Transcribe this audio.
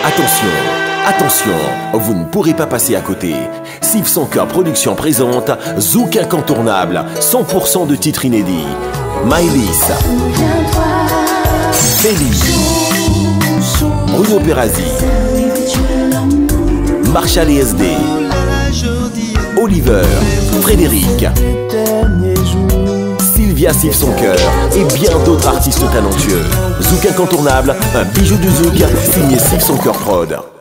Attention, attention, vous ne pourrez pas passer à côté. Siffle Son Cœur Production présente Zouk Incontournable, 100% de titres inédits. Maëlys, Feli, Bruno Perazzi, Marshall et SD, Oliver, Frédéric, Sylvia Siffle Son Cœur et bien d'autres artistes talentueux. Zouk Incontournable, un bijou du Zouk signé Siffle Son Cœur Prod.